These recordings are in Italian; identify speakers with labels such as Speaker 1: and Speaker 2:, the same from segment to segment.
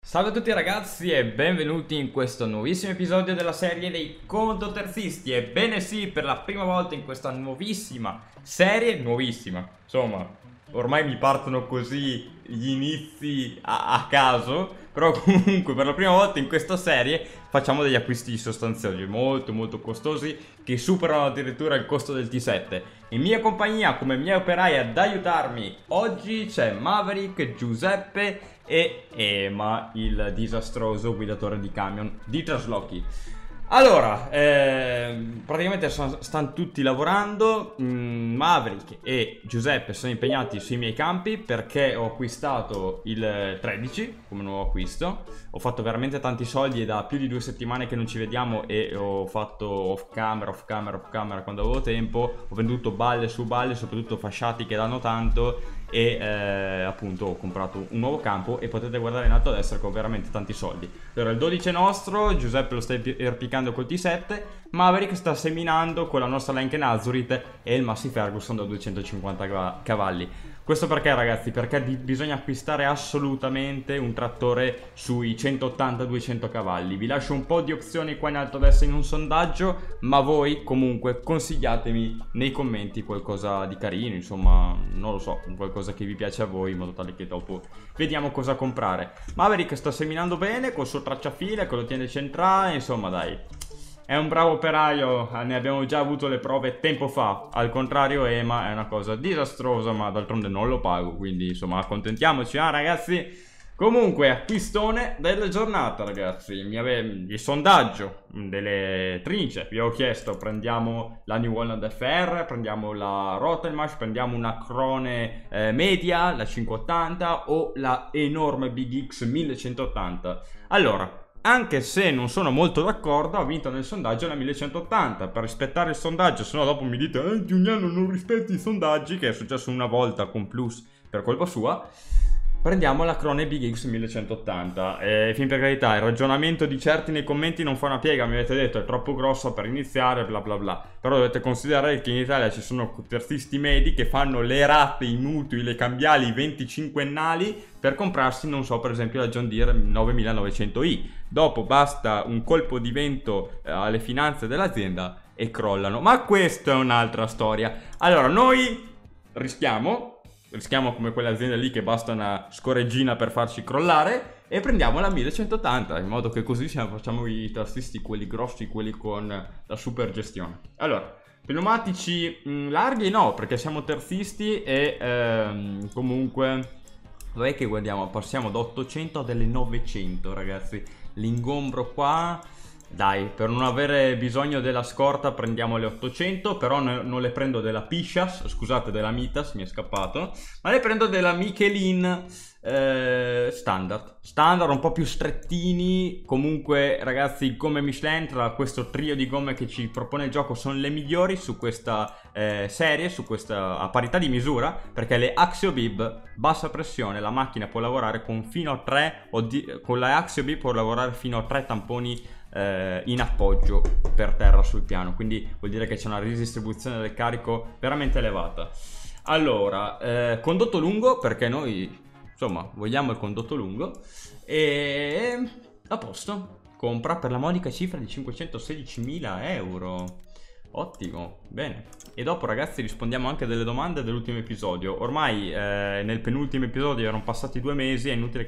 Speaker 1: Salve a tutti ragazzi e benvenuti in questo nuovissimo episodio della serie dei contoterzisti. Ebbene sì, per la prima volta in questa nuovissima serie, insomma, ormai mi partono così gli inizi a caso, però comunque per la prima volta in questa serie facciamo degli acquisti sostanziosi molto costosi che superano addirittura il costo del T7. In mia compagnia, come miei operai ad aiutarmi oggi c'è Maverick, Giuseppe e Ema, il disastroso guidatore di camion di traslochi. Allora, praticamente stanno tutti lavorando. Maverick e Giuseppe sono impegnati sui miei campi perché ho acquistato il 13 come nuovo acquisto. Ho fatto veramente tanti soldi e da più di 2 settimane che non ci vediamo e ho fatto off camera quando avevo tempo. Ho venduto balle su balle, soprattutto fasciati che danno tanto. E appunto ho comprato un nuovo campo e potete guardare in alto a destra con veramente tanti soldi. Allora il 12 è nostro, Giuseppe lo sta erpicando col T7, Maverick sta seminando con la nostra Lincoln Azurit e il Massey Ferguson da 250 cavalli. Questo perché ragazzi? Perché bisogna acquistare assolutamente un trattore sui 180-200 cavalli. Vi lascio un po' di opzioni qua in alto a destra in un sondaggio, ma voi comunque consigliatemi nei commenti qualcosa di carino, insomma, non lo so, qualcosa che vi piace a voi in modo tale che dopo vediamo cosa comprare. Maverick sta seminando bene col suo tracciafile, con lo tiene centrale, insomma dai. È un bravo operaio, ne abbiamo già avuto le prove tempo fa. Al contrario Ema è una cosa disastrosa, ma d'altronde non lo pago, quindi insomma accontentiamoci, ragazzi. Comunque acquistone della giornata ragazzi. Il sondaggio delle trince. Vi ho chiesto prendiamo la New Holland FR, prendiamo la Rottelmark, prendiamo una Krone media, la 580 o la enorme Big X 1180. Allora, anche se non sono molto d'accordo, ha vinto nel sondaggio la 1180 per rispettare il sondaggio, se no dopo mi dite Giuliano non rispetti i sondaggi, che è successo una volta con Plus per colpa sua. Prendiamo la Krone Big X 1180 fin per carità, il ragionamento di certi nei commenti non fa una piega, mi avete detto è troppo grossa per iniziare bla bla bla, però dovete considerare che in Italia ci sono terzisti medi che fanno le rate, i mutui, le cambiali 25ennali per comprarsi, non so, per esempio la John Deere 9900i. Dopo basta un colpo di vento alle finanze dell'azienda e crollano, ma questa è un'altra storia. Allora noi rischiamo come quelle aziende lì che basta una scoreggina per farci crollare e prendiamo la 1180 in modo che così facciamo i tastisti quelli grossi, quelli con la super gestione. Allora, pneumatici larghi no, perché siamo terzisti e comunque dov'è che guardiamo? Passiamo da 800 a delle 900 ragazzi. L'ingombro qua, dai, per non avere bisogno della scorta prendiamo le 800, però non le prendo della Pishas, scusate, della Mitas, mi è scappato, ma le prendo della Michelin standard un po' più strettini. Comunque ragazzi, gomme Michelin, tra questo trio di gomme che ci propone il gioco, sono le migliori su questa serie, a parità di misura, perché le Axiobib bassa pressione, la macchina può lavorare con fino a 3 con la Axiobib può lavorare fino a 3 tamponi in appoggio per terra sul piano, quindi vuol dire che c'è una ridistribuzione del carico veramente elevata. Allora, condotto lungo, perché noi insomma vogliamo il condotto lungo, e a posto, compra per la modica cifra di 516.000 euro. Ottimo, bene. E dopo ragazzi rispondiamo anche delle domande dell'ultimo episodio. Ormai nel penultimo episodio erano passati 2 mesi, è inutile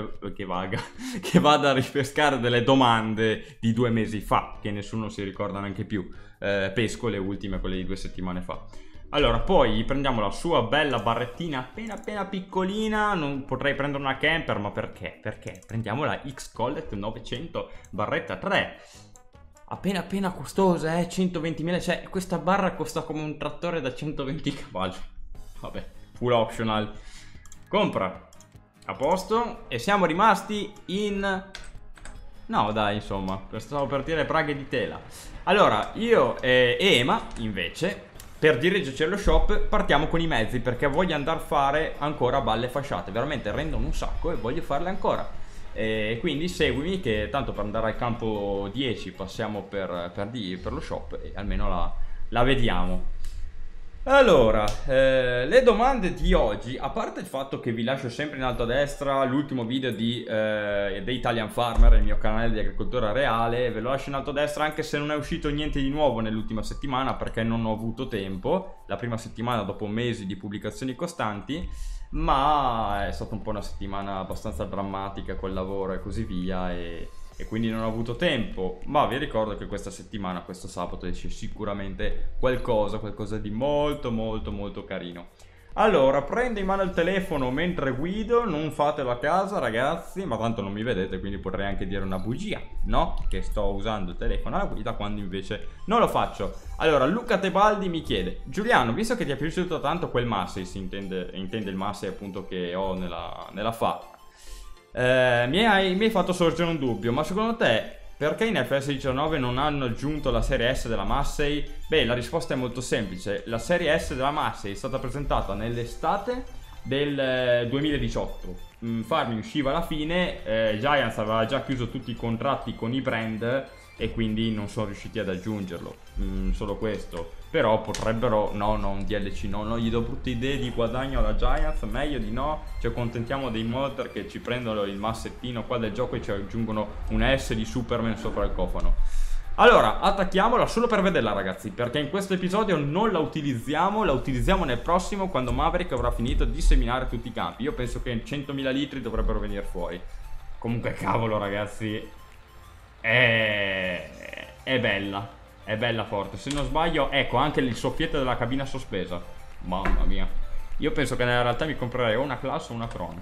Speaker 1: che vada a ripescare delle domande di 2 mesi fa, che nessuno si ricorda neanche più. Pesco le ultime, quelle di 2 settimane fa. Allora, poi prendiamo la sua bella barrettina appena piccolina. Non potrei prendere una camper, ma perché? Perché prendiamo la X-Collet 900 barretta 3. Appena costosa, 120.000, cioè questa barra costa come un trattore da 120 cavalli. Vabbè, full optional. Compra. A posto. E siamo rimasti in... No dai, insomma, stavo per dire braghe di tela. Allora, io e Ema, invece, per dirigerci allo shop, partiamo con i mezzi, perché voglio andare a fare ancora balle fasciate. Veramente rendono un sacco e voglio farle ancora. E quindi seguimi, che tanto per andare al campo 10 passiamo per lo shop e almeno la vediamo. Allora, le domande di oggi, a parte il fatto che vi lascio sempre in alto a destra l'ultimo video di The Italian Farmer, il mio canale di agricoltura reale, ve lo lascio in alto a destra anche se non è uscito niente di nuovo nell'ultima settimana perché non ho avuto tempo, la prima settimana dopo mesi di pubblicazioni costanti, ma è stata un po' una settimana abbastanza drammatica col lavoro e così via e quindi non ho avuto tempo, ma vi ricordo che questa settimana, questo sabato, esce sicuramente qualcosa di molto molto molto carino. Allora, prendo in mano il telefono mentre guido, non fatelo a casa ragazzi, ma tanto non mi vedete, quindi potrei anche dire una bugia, no? Che sto usando il telefono alla guida quando invece non lo faccio. Allora, Luca Tebaldi mi chiede: Giuliano, visto che ti è piaciuto tanto quel Massey, intende il Massey appunto che ho nella farm, mi hai fatto sorgere un dubbio, ma secondo te perché in FS 19 non hanno aggiunto la serie S della Massey? Beh, la risposta è molto semplice. La serie S della Massey è stata presentata nell'estate del 2018. Farming usciva alla fine, Giants aveva già chiuso tutti i contratti con i brand e quindi non sono riusciti ad aggiungerlo. Solo questo. Però potrebbero, no, un DLC no, gli do brutte idee di guadagno alla Giants, meglio di no. Ci accontentiamo dei modder che ci prendono il massettino qua del gioco e ci aggiungono un S di Superman sopra il cofano. Allora, attacchiamola solo per vederla ragazzi, perché in questo episodio non la utilizziamo nel prossimo quando Maverick avrà finito di seminare tutti i campi. Io penso che 100.000 litri dovrebbero venire fuori. Comunque cavolo ragazzi, è bella. È bella forte. Se non sbaglio, ecco anche il soffietto della cabina sospesa. Mamma mia. Io penso che nella realtà mi comprerei o una Class o una Crono.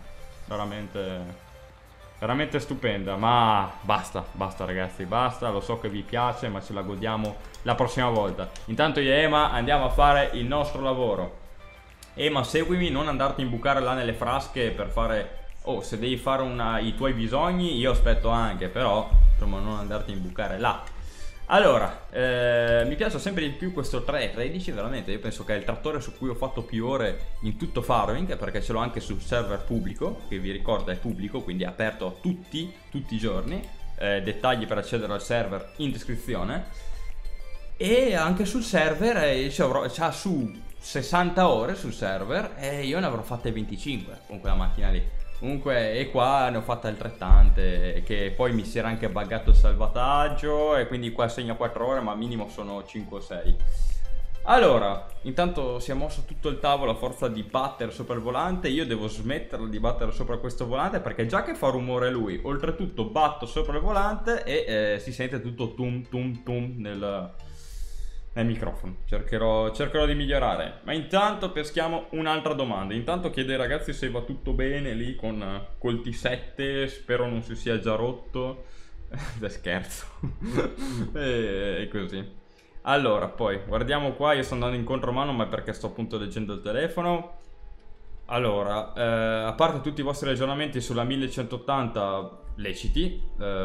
Speaker 1: Veramente stupenda. Ma basta ragazzi, basta. Lo so che vi piace, ma ce la godiamo la prossima volta. Intanto io e Ema andiamo a fare il nostro lavoro. Ema, seguimi, non andarti a imbucare là nelle frasche per fare... Oh, se devi fare i tuoi bisogni, io aspetto anche. Però, insomma, non andarti a imbucare là. Allora, mi piace sempre di più questo 313, veramente. Io penso che è il trattore su cui ho fatto più ore in tutto Farming, perché ce l'ho anche sul server pubblico, che vi ricordo è pubblico, quindi è aperto a tutti i giorni. Dettagli per accedere al server in descrizione. E anche sul server c'ha su 60 ore sul server e io ne avrò fatte 25 con quella macchina lì. Comunque, e qua ne ho fatte altrettante, che poi mi si era anche buggato il salvataggio e quindi qua segna 4 ore, ma minimo sono 5 o 6. Allora, intanto si è mosso tutto il tavolo a forza di battere sopra il volante. Io devo smetterla di battere sopra questo volante perché già che fa rumore lui, oltretutto batto sopra il volante e si sente tutto tum tum tum nel microfono. Cercherò di migliorare. Ma intanto peschiamo un'altra domanda. Intanto chiedo ai ragazzi se va tutto bene lì col T7. Spero non si sia già rotto. Scherzo. E così. Allora, poi guardiamo qua. Io sto andando in contromano, ma perché sto appunto leggendo il telefono. Allora, a parte tutti i vostri ragionamenti sulla 1180 leciti,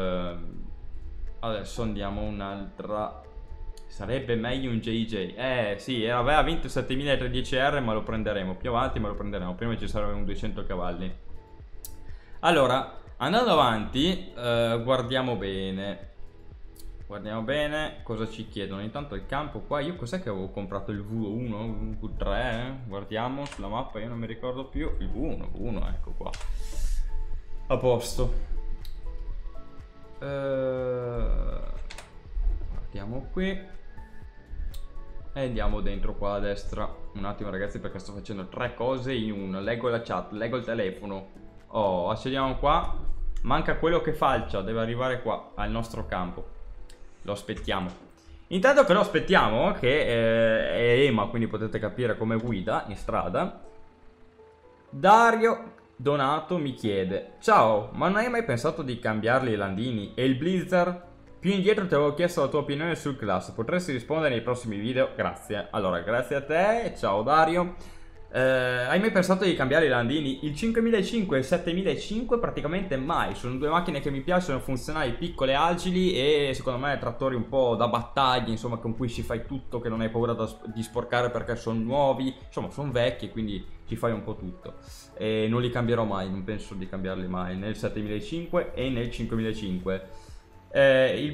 Speaker 1: adesso andiamo un'altra. Sarebbe meglio un JJ. Sì, aveva vinto 7310R, ma lo prenderemo più avanti, ma lo prenderemo. Prima ci sarebbe un 200 cavalli. Allora, andando avanti, guardiamo bene. Guardiamo bene cosa ci chiedono. Intanto il campo qua, io cos'è che avevo comprato? Il V1, il V3? Guardiamo sulla mappa, io non mi ricordo più. Il V1, ecco qua. A posto. Guardiamo qui. E andiamo dentro qua a destra. Un attimo ragazzi, perché sto facendo 3 cose in uno. Leggo la chat, leggo il telefono. Oh, accediamo qua. Manca quello che falcia, deve arrivare qua al nostro campo. Lo aspettiamo. Intanto che lo aspettiamo, che è Ema, quindi potete capire come guida in strada, Dario Donato mi chiede: ciao, ma non hai mai pensato di cambiarli i landini e il Blizzard? Più indietro ti avevo chiesto la tua opinione sul class, potresti rispondere nei prossimi video, grazie. Allora, grazie a te, ciao Dario. Hai mai pensato di cambiare i landini? Il 5005 e il 7005 praticamente mai. Sono due macchine che mi piacciono, funzionali, piccole, agili e secondo me trattori un po' da battaglia, insomma, con cui ci fai tutto, che non hai paura di sporcare perché sono nuovi, insomma sono vecchi, quindi ci fai un po' tutto. E non li cambierò mai, non penso di cambiarli mai, nel 7005 e nel 5005. Il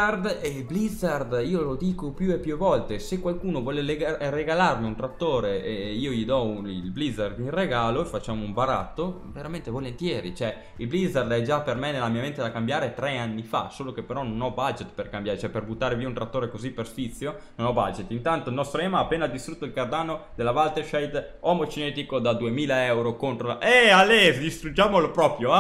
Speaker 1: Blizzard, io lo dico più e più volte, se qualcuno vuole regalarmi un trattore e io gli do il Blizzard in regalo e facciamo un baratto, veramente volentieri. Cioè, il Blizzard è già per me nella mia mente da cambiare 3 anni fa, solo che però non ho budget per cambiare, cioè per buttare via un trattore così per sfizio non ho budget. Intanto il nostro Ema ha appena distrutto il Cardano della Waltershade omocinetico da 2000 euro contro la... Ale, distruggiamolo proprio,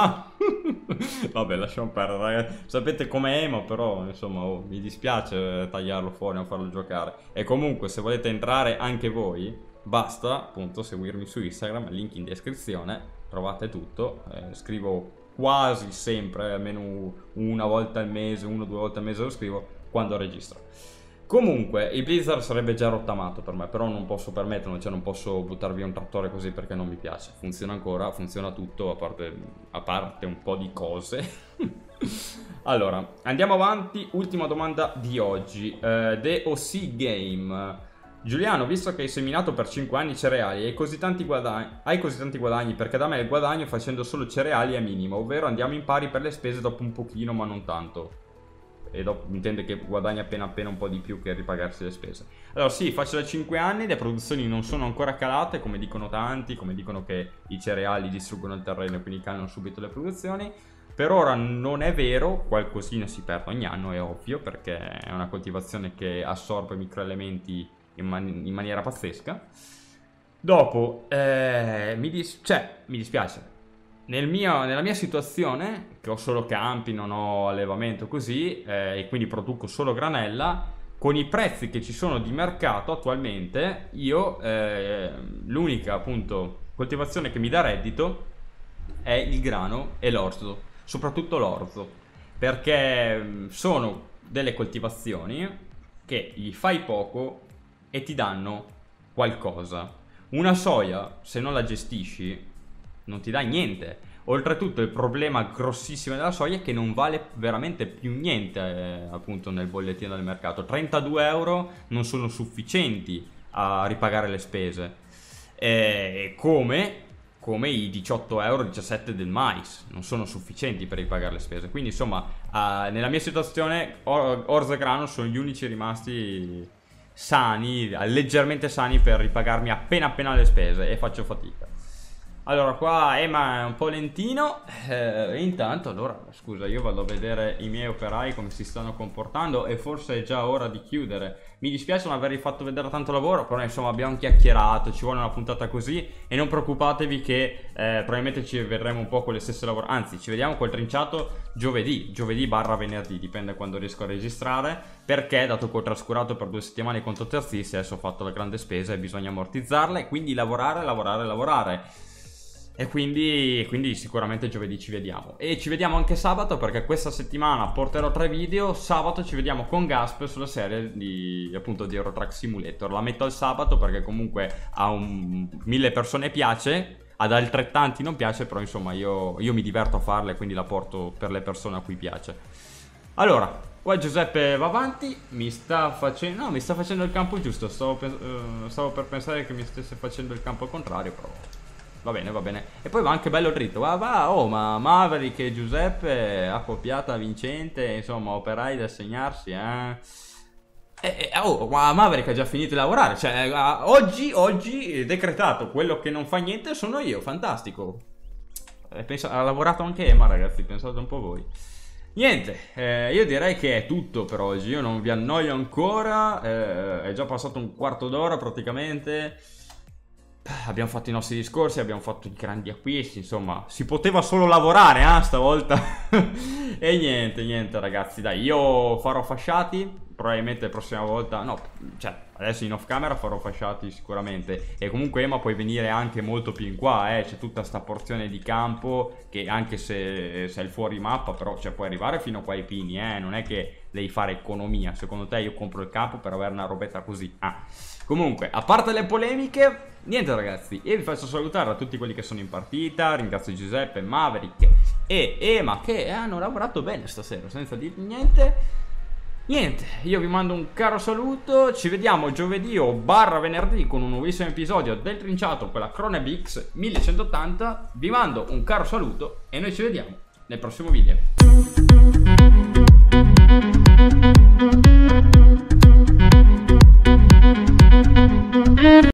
Speaker 1: Vabbè, lasciamo perdere, ragazzi. Sapete com'è Emo, però insomma mi dispiace tagliarlo fuori, non farlo giocare. E comunque se volete entrare anche voi, basta appunto seguirmi su Instagram, link in descrizione, trovate tutto. Scrivo quasi sempre, almeno una volta al mese, 1 o 2 volte al mese lo scrivo quando registro. Comunque, il Blizzard sarebbe già rottamato per me, però non posso permetterlo, cioè non posso buttare via un trattore così perché non mi piace. Funziona ancora, funziona tutto, a parte un po' di cose. Allora, andiamo avanti, ultima domanda di oggi. The OC Game. Giuliano, visto che hai seminato per 5 anni cereali e hai così tanti guadagni, perché da me il guadagno facendo solo cereali è minimo, ovvero andiamo in pari per le spese dopo un pochino ma non tanto. E dopo intende che guadagna appena un po' di più che ripagarsi le spese. Allora sì, faccio da 5 anni, le produzioni non sono ancora calate come dicono tanti, come dicono che i cereali distruggono il terreno e quindi calano subito le produzioni. Per ora non è vero, qualcosina si perde ogni anno, è ovvio, perché è una coltivazione che assorbe microelementi in maniera pazzesca. Dopo mi dispiace. Nella mia situazione, che ho solo campi, non ho allevamento così, e quindi produco solo granella, con i prezzi che ci sono di mercato attualmente, io l'unica appunto coltivazione che mi dà reddito è il grano e l'orzo, soprattutto l'orzo, perché sono delle coltivazioni che gli fai poco e ti danno qualcosa. Una soia, se non la gestisci, non ti dà niente. Oltretutto il problema grossissimo della soia è che non vale veramente più niente appunto nel bollettino del mercato. 32 euro non sono sufficienti a ripagare le spese, come i 18 euro, 17 del mais non sono sufficienti per ripagare le spese. Quindi insomma nella mia situazione orzo e grano sono gli unici rimasti sani, leggermente sani, per ripagarmi appena le spese, e faccio fatica. Allora qua Ema è un po' lentino, intanto allora scusa, io vado a vedere i miei operai come si stanno comportando e forse è già ora di chiudere. Mi dispiace non avervi fatto vedere tanto lavoro, però insomma abbiamo chiacchierato, ci vuole una puntata così, e non preoccupatevi che probabilmente ci vedremo un po' con le stesse lavoro, anzi ci vediamo col trinciato giovedì barra venerdì, dipende quando riesco a registrare, perché dato che ho trascurato per 2 settimane i conto terzisti, adesso ho fatto la grande spesa e bisogna ammortizzarla, e quindi lavorare. E quindi sicuramente giovedì ci vediamo. E ci vediamo anche sabato, perché questa settimana porterò 3 video. Sabato ci vediamo con Gasp sulla serie di Euro Truck Simulator. La metto al sabato perché comunque a 1000 persone piace, ad altrettanti non piace, però insomma io mi diverto a farla e quindi la porto per le persone a cui piace. Allora, qua Giuseppe va avanti, mi sta facendo il campo giusto. Stavo per pensare che mi stesse facendo il campo al contrario, però... Va bene. E poi va anche bello dritto. Ma Maverick e Giuseppe, accoppiata vincente, insomma, operai da segnarsi, ma Maverick ha già finito di lavorare. Cioè, oggi decretato, quello che non fa niente sono io, fantastico. Ha lavorato anche Ema, ragazzi, pensate un po' voi. Niente, io direi che è tutto per oggi. Io non vi annoio ancora, è già passato un quarto d'ora praticamente. Abbiamo fatto i nostri discorsi, abbiamo fatto i grandi acquisti, insomma, si poteva solo lavorare, stavolta. E niente ragazzi, dai, io farò fasciati, probabilmente la prossima volta, no, cioè, adesso in off camera farò fasciati sicuramente. E comunque Ema puoi venire anche molto più in qua, c'è tutta sta porzione di campo che anche se è il fuori mappa, però cioè, puoi arrivare fino qua ai pini, non è che devi fare economia. Secondo te io compro il campo per avere una robetta così? Comunque, a parte le polemiche, niente ragazzi, io vi faccio salutare a tutti quelli che sono in partita. Ringrazio Giuseppe, Maverick e Ema che hanno lavorato bene stasera senza dire niente. Niente, io vi mando un caro saluto, ci vediamo giovedì o barra venerdì con un nuovissimo episodio del Trinciato con la Krone BX 1180. Vi mando un caro saluto e noi ci vediamo nel prossimo video.